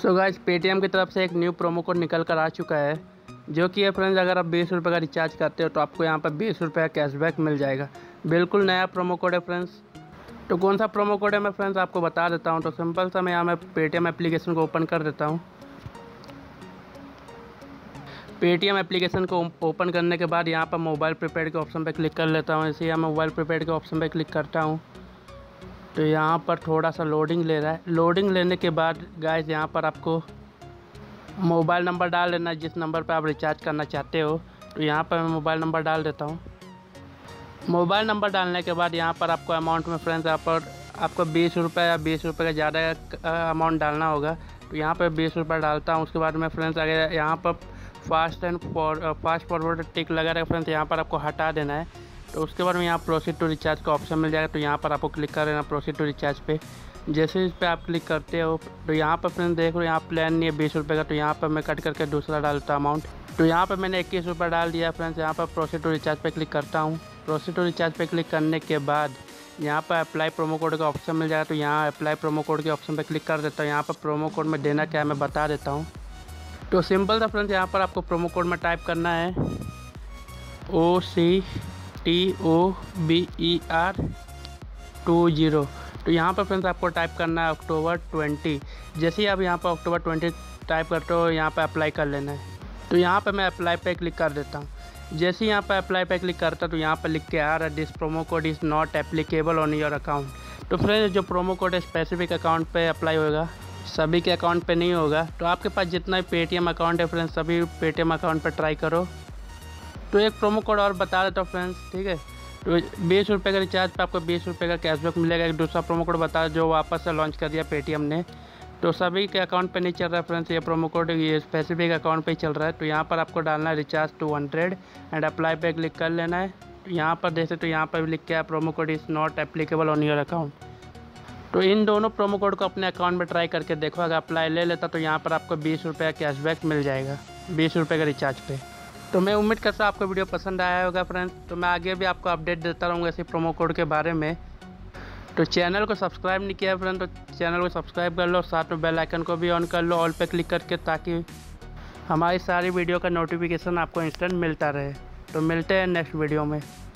So guys, Paytm की तरफ से एक न्यू प्रोमो कोड निकल कर आ चुका है, जो कि है फ्रेंड्स, अगर आप 20 रुपये का रिचार्ज करते हो तो आपको यहाँ पर 20 रुपये का कैशबैक मिल जाएगा। बिल्कुल नया प्रोमो कोड है फ्रेंड्स। तो कौन सा प्रोमो कोड है मैं फ्रेंड्स आपको बता देता हूँ। तो सिंपल सा मैं यहाँ मैं पेटीएम एप्लीकेशन को ओपन कर देता हूँ। पेटीएम एप्लीकेशन को ओपन करने के बाद यहाँ पर मोबाइल प्रीपेड के ऑप्शन पर क्लिक कर लेता हूँ। इसे यहाँ मोबाइल प्रीपेड के ऑप्शन पर क्लिक करता हूँ तो यहाँ पर थोड़ा सा लोडिंग ले रहा है। लोडिंग लेने के बाद गाइस यहाँ पर आपको मोबाइल नंबर डाल देना जिस नंबर पर आप रिचार्ज करना चाहते हो। तो यहाँ पर मैं मोबाइल नंबर डाल देता हूँ। मोबाइल नंबर डालने के बाद यहाँ पर आपको अमाउंट में फ्रेंड्स यहाँ पर आपको 20 रुपये या 20 रुपये का ज़्यादा अमाउंट डालना होगा। तो यहाँ पर 20 रुपये डालता हूँ। उसके बाद में फ्रेंड्स अगर यहाँ पर फास्ट फॉरवर्ड टिक लगा रहेगा फ्रेंड्स, यहाँ पर आपको हटा देना है। तो उसके बाद में यहाँ प्रोसीड टू रिचार्ज का ऑप्शन मिल जाएगा। तो यहाँ पर आपको क्लिक कर देना प्रोसीड टू रिचार्ज पे। जैसे इस पर आप क्लिक करते हो तो यहाँ पर फ्रेंड्स देख लो, यहाँ प्लान नहीं है 20 रुपये का। तो यहाँ पर मैं कट करके दूसरा डालता अमाउंट। तो यहाँ पर मैंने 21 रुपये डाल दिया फ्रेंड्स। यहाँ पर प्रोसीड टू रिचार्ज पे क्लिक करता हूँ। प्रोसीड टू रिचार्ज पे क्लिक करने के बाद यहाँ पर अप्लाई प्रोमो कोड का ऑप्शन मिल जाएगा। तो यहाँ अप्लाई प्रोमो कोड के ऑप्शन पर क्लिक कर देता हूँ। यहाँ पर प्रोमो कोड में देना क्या है मैं बता देता हूँ। तो सिंपल था फ्रेंड्स, यहाँ पर आपको प्रोमो कोड में टाइप करना है OCTOBER20। तो यहाँ पर फ्रेंड्स आपको टाइप करना है अक्टूबर 20। जैसे ही आप यहाँ पर अक्टूबर 20 टाइप करते हो यहाँ पर अप्लाई कर लेना है। तो यहाँ पर मैं अप्लाई पे क्लिक कर देता हूँ। जैसे ही यहाँ पर अप्लाई पे क्लिक करता तो यहाँ पर लिख के आ रहा है this promo code is not applicable on your account. तो फ्रेंड्स जो प्रोमो कोड है स्पेसिफिक अकाउंट पे अप्लाई होगा, सभी के अकाउंट पे नहीं होगा। तो आपके पास जितना भी पेटीएम अकाउंट है फ्रेंड्स, सभी पेटीएम अकाउंट पर ट्राई करो। तो एक प्रोमो कोड और बता देता हूँ फ्रेंड्स, ठीक है। तो 20 रुपये का रिचार्ज पे आपको 20 रुपये का कैशबैक मिलेगा। एक दूसरा प्रोमो कोड बता जो वापस से लॉन्च कर दिया पेटीएम ने। तो सभी के अकाउंट पे नहीं चल रहा है फ्रेंड्स ये प्रोमो कोड, ये स्पेसिफिक अकाउंट पे ही चल रहा है। तो यहाँ पर आपको डालना है रिचार्ज 200 एंड अप्लाई पे क्लिक कर लेना है। तो यहाँ पर देखे तो यहाँ पर भी लिख के है promo code is not applicable on your account. तो इन दोनों प्रोमो कोड को अपने अकाउंट में ट्राई करके देखो। अगर अप्लाई ले लेता तो यहाँ पर आपको 20 रुपये का कैशबैक मिल जाएगा 20 रुपये का रिचार्ज पे। तो मैं उम्मीद करता हूँ आपको वीडियो पसंद आया होगा फ्रेंड्स। तो मैं आगे भी आपको अपडेट देता रहूँगा इसी प्रोमो कोड के बारे में। तो चैनल को सब्सक्राइब नहीं किया फ्रेंड तो चैनल को सब्सक्राइब कर लो, साथ में बेल आइकन को भी ऑन कर लो ऑल पे क्लिक करके, ताकि हमारी सारी वीडियो का नोटिफिकेशन आपको इंस्टेंट मिलता रहे। तो मिलते हैं नेक्स्ट वीडियो में।